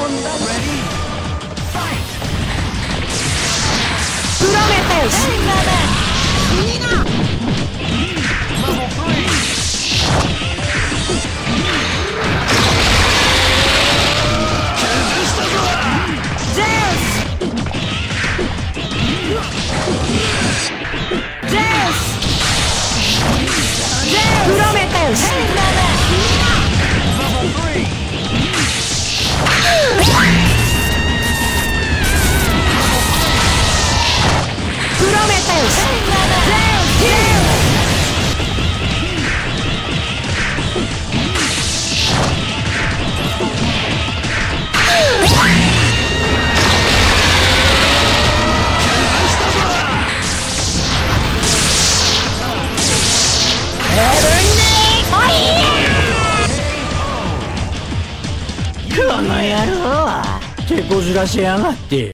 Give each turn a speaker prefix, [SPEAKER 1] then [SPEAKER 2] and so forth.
[SPEAKER 1] プロメテウスプロメテウスこの野郎手こずらせやがって。